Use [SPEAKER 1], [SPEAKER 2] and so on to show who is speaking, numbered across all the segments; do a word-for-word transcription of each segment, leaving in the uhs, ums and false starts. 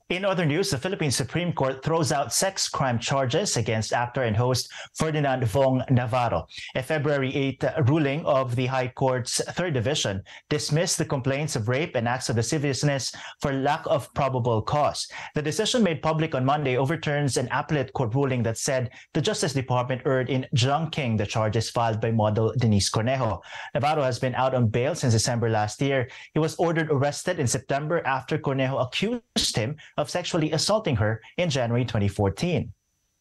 [SPEAKER 1] In other news, the Philippine Supreme Court throws out sex crime charges against actor and host Ferdinand Vong Navarro. A February eighth ruling of the High Court's Third Division dismissed the complaints of rape and acts of lasciviousness for lack of probable cause. The decision made public on Monday overturns an appellate court ruling that said the Justice Department erred in junking the charges filed by model Denise Cornejo. Navarro has been out on bail since December last year. He was ordered arrested in September after Cornejo accused him of sexually assaulting her in January twenty fourteen.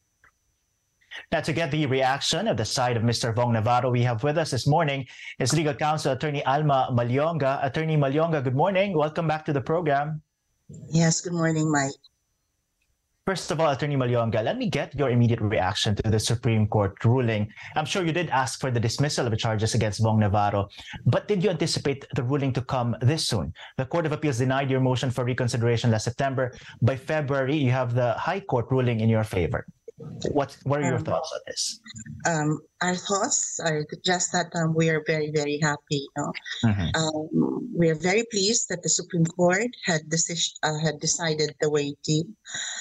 [SPEAKER 1] Now, to get the reaction of the side of Mister Vong Navarro, we have with us this morning his legal counsel, Attorney Alma Malyonga. Attorney Malyonga, good morning. Welcome back to the program.
[SPEAKER 2] Yes, good morning, Mike.
[SPEAKER 1] First of all, Attorney Malyonga, let me get your immediate reaction to the Supreme Court ruling. I'm sure you did ask for the dismissal of the charges against Vong Navarro, but did you anticipate the ruling to come this soon? The Court of Appeals denied your motion for reconsideration last September. By February, you have the High Court ruling in your favor. What, what are your um, thoughts on this?
[SPEAKER 2] Um, our thoughts are just that um, we are very, very happy. You know? Mm-hmm. um, we are very pleased that the Supreme Court had, decision, uh, had decided the way it did.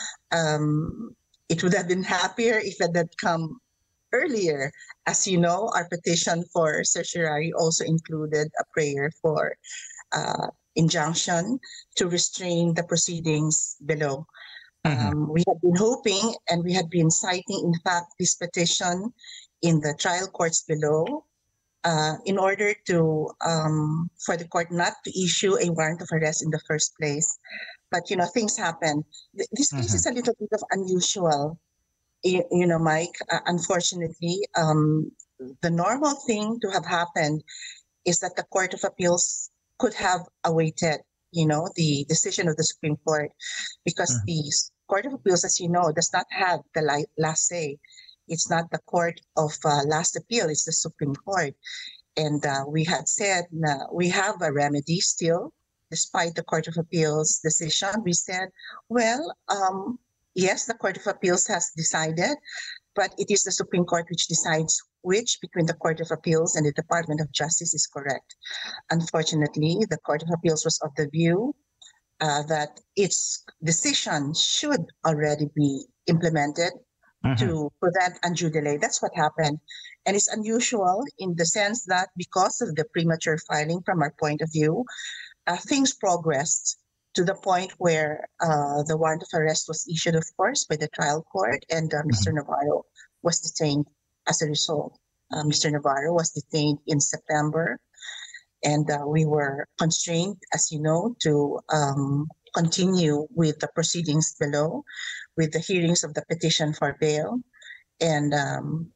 [SPEAKER 2] Um, it would have been happier if it had come earlier. As you know, our petition for certiorari also included a prayer for uh, injunction to restrain the proceedings below. Mm-hmm. Um, we had been hoping and we had been citing, in fact, this petition in the trial courts below uh, in order to um, for the court not to issue a warrant of arrest in the first place. But, you know, things happen. This case mm-hmm. is a little bit of unusual, you, you know, Mike. Uh, unfortunately, um, the normal thing to have happened is that the Court of Appeals could have awaited, you know, the decision of the Supreme Court, because mm-hmm. the Court of Appeals, as you know, does not have the li- last say. It's not the Court of uh, Last Appeal, it's the Supreme Court. And uh, we had said uh, we have a remedy still, despite the Court of Appeals decision. We said, well, um, yes, the Court of Appeals has decided, but it is the Supreme Court which decides which between the Court of Appeals and the Department of Justice is correct. Unfortunately, the Court of Appeals was of the view uh, that its decision should already be implemented mm-hmm. to prevent undue delay. That's what happened. And it's unusual in the sense that because of the premature filing from our point of view, uh, things progressed to the point where uh, the warrant of arrest was issued, of course, by the trial court, and uh, mm-hmm. Mister Navarro was detained as a result. Uh, Mister Navarro was detained in September, and uh, we were constrained, as you know, to um, continue with the proceedings below, with the hearings of the petition for bail. And um,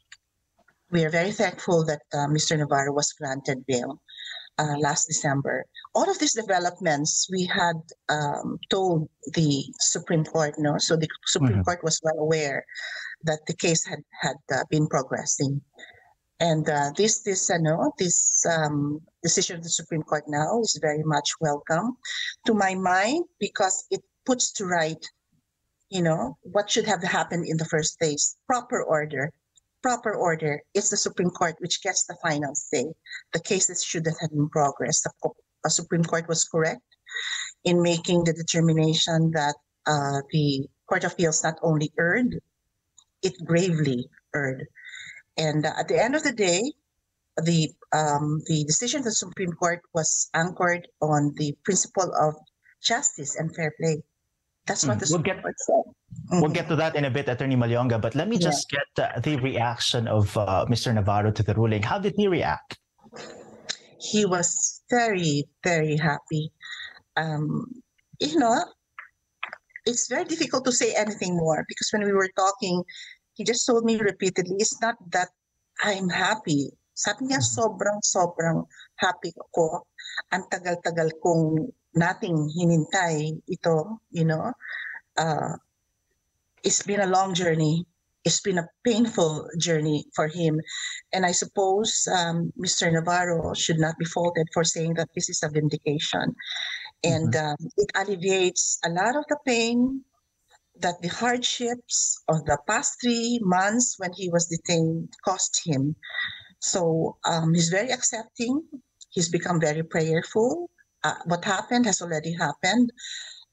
[SPEAKER 2] we are very thankful that uh, Mister Navarro was granted bail uh, last December. All of these developments we had um, told the Supreme Court, no? So the Supreme mm-hmm. Court was well aware that the case had had uh, been progressing, and uh, this this uh, no this um, decision of the Supreme Court now is very much welcome to my mind, because it puts to right, you know, what should have happened in the first place. Proper order, proper order. It's the Supreme Court which gets the final say. The cases should have had in progress. The uh, Supreme Court was correct in making the determination that uh, the Court of Appeals not only erred, it gravely erred. And uh, at the end of the day, the um, the decision of the Supreme Court was anchored on the principle of justice and fair play. That's what mm, the Supreme
[SPEAKER 1] we'll get,
[SPEAKER 2] Court said. Mm-hmm.
[SPEAKER 1] We'll get to that in a bit, Attorney Malyonga, but let me just yeah. get uh, the reaction of uh, Mister Navarro to the ruling. How did he react?
[SPEAKER 2] He was very, very happy. Um, you know, it's very difficult to say anything more, because when we were talking, he just told me repeatedly, it's not that I'm happy. Sabi niya, sobrang, sobrang happy ako. Ang tagal-tagal kong nating hinintay ito, you know. Uh, it's been a long journey. It's been a painful journey for him. And I suppose um, Mister Navarro should not be faulted for saying that this is a vindication. And mm-hmm. um, it alleviates a lot of the pain that the hardships of the past three months when he was detained cost him. So um, he's very accepting. He's become very prayerful. Uh, what happened has already happened.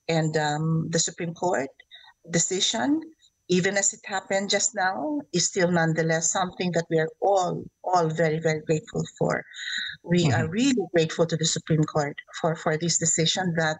[SPEAKER 2] And um, the Supreme Court decision, even as it happened just now, is still nonetheless something that we are all, all very, very grateful for. We
[SPEAKER 1] Mhm.
[SPEAKER 2] are really grateful to the Supreme Court for, for this decision that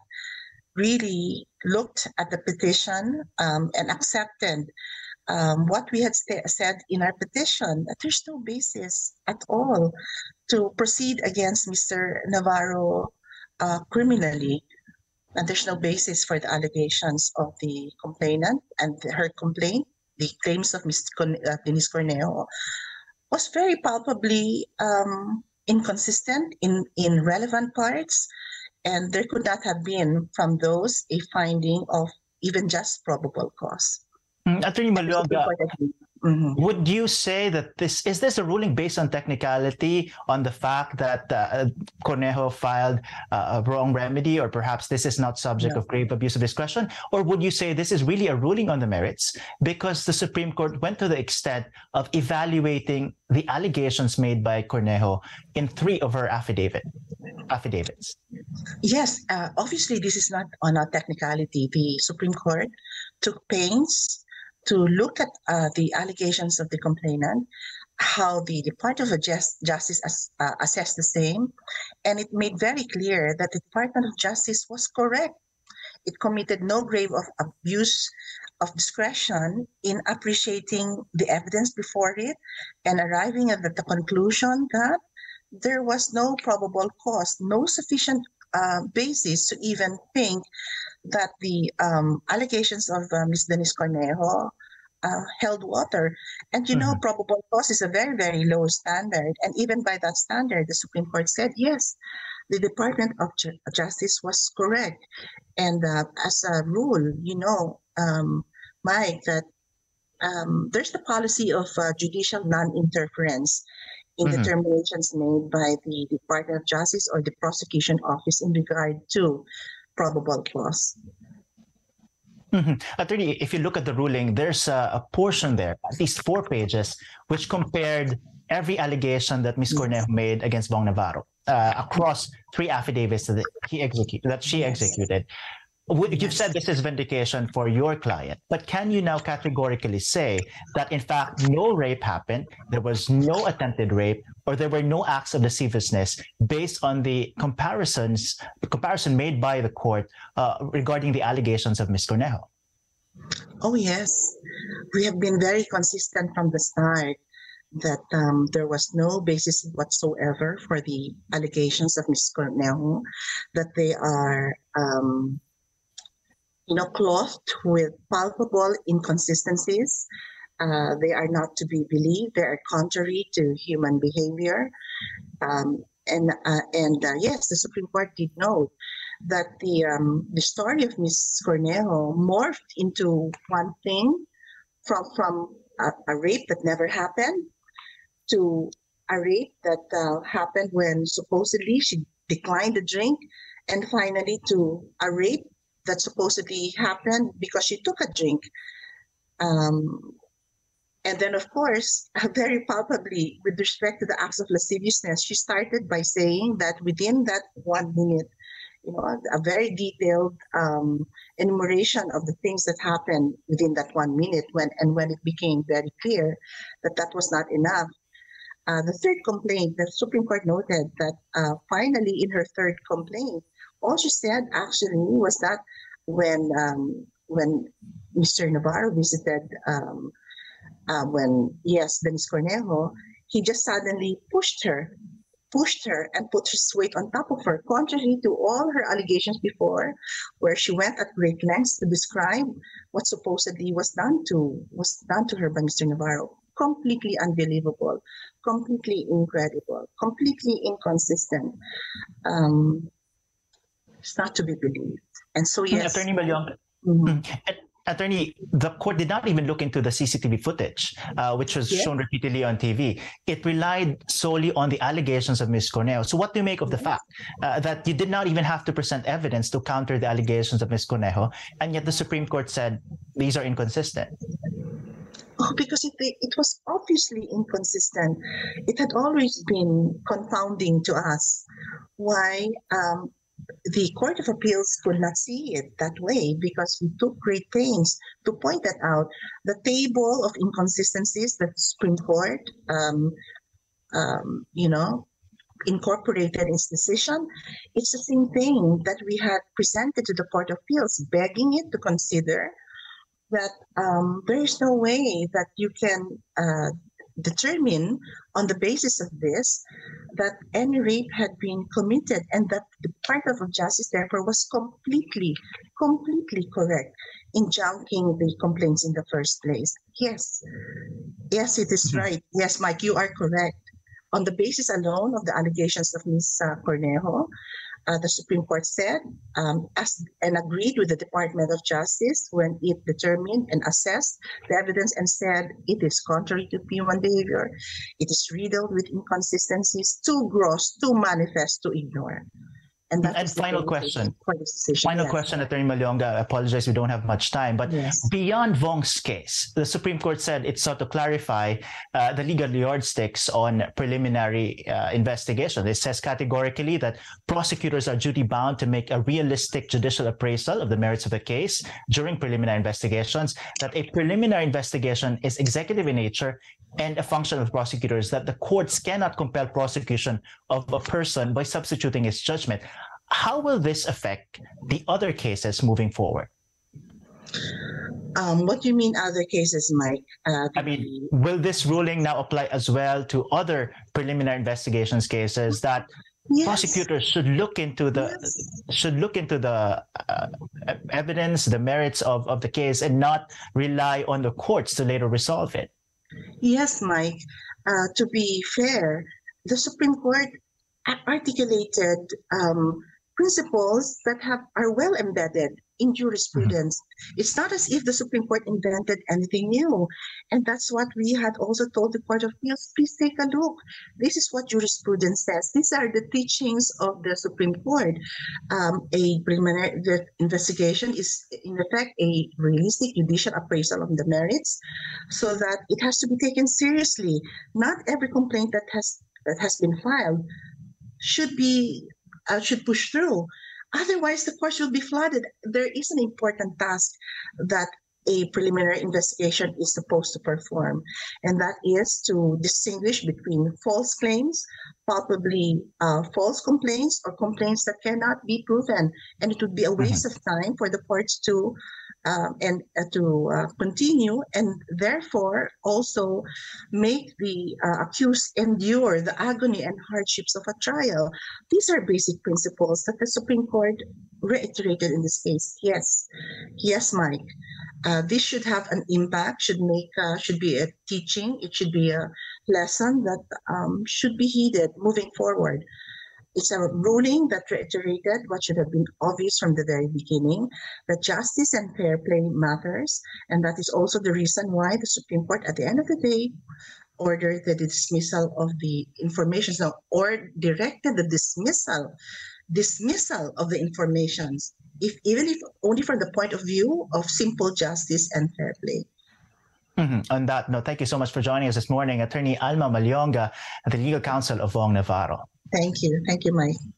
[SPEAKER 2] really looked at the petition um, and accepted um, what we had sta- said in our petition, that there's no basis at all to proceed against Mister Navarro uh, criminally. And there's no basis for the allegations of the complainant and her complaint. The claims of Miz Con- uh, Denise Cornejo was very palpably um, inconsistent in, in relevant parts, and there could not have been from those a finding of even just probable cause.
[SPEAKER 1] Mm, Attorney
[SPEAKER 2] And the Supreme
[SPEAKER 1] Maluaga,
[SPEAKER 2] Court agreed. Mhm.
[SPEAKER 1] would you say that this is this a ruling based on technicality, on the fact that uh, Cornejo filed uh, a wrong remedy, or perhaps this is not subject
[SPEAKER 2] No.
[SPEAKER 1] of grave abuse of discretion? Or would you say this is really a ruling on the merits because the Supreme Court went to the extent of evaluating the allegations made by Cornejo in three of her affidavit affidavits?
[SPEAKER 2] Yes, uh, obviously this is not on a technicality. The Supreme Court took pains to look at uh, the allegations of the complainant, how the Department of Just, Justice as, uh, assessed the same, and it made very clear that the Department of Justice was correct. It committed no grave of abuse of discretion in appreciating the evidence before it and arriving at the conclusion that there was no probable cause, no sufficient uh, basis to even think that the um, allegations of uh, Miz Denise Cornejo uh, held water. And you know,
[SPEAKER 1] Mhm.
[SPEAKER 2] probable cause is a very, very low standard. And even by that standard, the Supreme Court said, yes, the Department of Ju- Justice was correct. And uh, as a rule, you know, um, Mike, that um, there's the policy of uh, judicial non-interference in
[SPEAKER 1] Mhm.
[SPEAKER 2] determinations made by the Department of Justice or the prosecution office in regard to probable cause.
[SPEAKER 1] Mhm. Attorney, if you look at the ruling, there's a, a portion there, at least four pages, which compared every allegation that Miz
[SPEAKER 2] Yes.
[SPEAKER 1] Cornejo made against Bong Navarro uh, across three affidavits that he execute, that she
[SPEAKER 2] Yes.
[SPEAKER 1] executed. W- You've
[SPEAKER 2] Yes.
[SPEAKER 1] said this is vindication for your client, but can you now categorically say that in fact no rape happened, there was no attempted rape, or there were no acts of lasciviousness based on the comparisons, the comparison made by the court uh, regarding the allegations of Miz Cornejo?
[SPEAKER 2] Oh, yes. We have been very consistent from the start that um, there was no basis whatsoever for the allegations of Miz Cornejo, that they are um, you know, clothed with palpable inconsistencies. Uh, they are not to be believed. They are contrary to human behavior. Um, and uh, and uh, yes, the Supreme Court did note that the um, the story of Miz Cornejo morphed into one thing, from from a, a rape that never happened to a rape that uh, happened when supposedly she declined the drink, and finally to a rape that supposedly happened because she took a drink. Um, and then, of course, very palpably, with respect to the acts of lasciviousness, she started by saying that within that one minute, you know, a very detailed um, enumeration of the things that happened within that one minute, when and when it became very clear that that was not enough. Uh, the third complaint, the Supreme Court noted that uh, finally in her third complaint, all she said actually was that when um, when Mister Navarro visited, um, uh, when yes, Denise Cornejo, he just suddenly pushed her, pushed her and put his weight on top of her, contrary to all her allegations before, where she went at great lengths to describe what supposedly was done to was done to her by Mister Navarro. Completely unbelievable, completely incredible, completely inconsistent. Um, it's not to be believed. And so, yes.
[SPEAKER 1] Attorney Malyong,
[SPEAKER 2] Mhm.
[SPEAKER 1] Attorney, the court did not even look into the C C T V footage, uh, which was
[SPEAKER 2] Yeah.
[SPEAKER 1] shown repeatedly on T V. It relied solely on the allegations of Miz Cornejo. So what do you make of the fact uh, that you did not even have to present evidence to counter the allegations of Miz Cornejo, and yet the Supreme Court said these are inconsistent?
[SPEAKER 2] Oh, because it, it was obviously inconsistent. It had always been confounding to us why um, the Court of Appeals could not see it that way because we took great pains to point that out. The table of inconsistencies that the Supreme Court, um, um, you know, incorporated in its decision, it's the same thing that we had presented to the Court of Appeals, begging it to consider that um, there is no way that you can uh, determine on the basis of this that any rape had been committed, and that the Department of Justice therefore was completely, completely correct in junking the complaints in the first place. Yes, yes, it is right. Yes, Mike, you are correct. On the basis alone of the allegations of Miz Uh, Cornejo, uh, the Supreme Court said um, as, and agreed with the Department of Justice when it determined and assessed the evidence and said it is contrary to P one behavior, it is riddled with inconsistencies, too gross, too manifest to ignore.
[SPEAKER 1] And, and final question. Final yes. question, Attorney Malyonga. I apologize, we don't have much time. But yes. beyond Vong's case, the Supreme Court said it sought to clarify uh, the legal yardsticks on preliminary uh, investigation. It says categorically that prosecutors are duty-bound to make a realistic judicial appraisal of the merits of the case during preliminary investigations, that a preliminary investigation is executive in nature and a function of prosecutors, that the courts cannot compel prosecution of a person by substituting his judgment. How will this affect the other cases moving forward?
[SPEAKER 2] Um, what do you mean other cases, Mike? Uh,
[SPEAKER 1] I mean, will this ruling now apply as well to other preliminary investigations cases that yes. prosecutors should look into the yes. should look into the uh, evidence, the merits of, of the case, and not rely on the courts to later resolve it?
[SPEAKER 2] Yes, Mike. Uh, to be fair, the Supreme Court articulated um, principles that have are well embedded in jurisprudence. Mm-hmm. It's not as if the Supreme Court invented anything new. And that's what we had also told the Court of Appeals, please take a look. This is what jurisprudence says. These are the teachings of the Supreme Court. Um, a preliminary investigation is, in effect, a realistic judicial appraisal of the merits, so that it has to be taken seriously. Not every complaint that has that has been filed should be uh, should push through. Otherwise, the courts will be flooded. There is an important task that a preliminary investigation is supposed to perform, and that is to distinguish between false claims, palpably uh, false complaints, or complaints that cannot be proven. And it would be a waste mm-hmm. of time for the courts to um, and uh, to uh, continue, and therefore also make the uh, accused endure the agony and hardships of a trial. These are basic principles that the Supreme Court reiterated in this case. Yes, yes, Mike. Uh, this should have an impact. Should make uh, should be a teaching. It should be a lesson that um, should be heeded moving forward. It's a ruling that reiterated what should have been obvious from the very beginning, that justice and fair play matters, and that is also the reason why the Supreme Court, at the end of the day, ordered the dismissal of the information, so, or directed the dismissal, dismissal of the informations, if even if only from the point of view of simple justice and fair play.
[SPEAKER 1] Mm-hmm. On that note, thank you so much for joining us this morning, Attorney Alma Malyonga, the Legal Counsel of Vong Navarro.
[SPEAKER 2] Thank you. Thank you, Mike.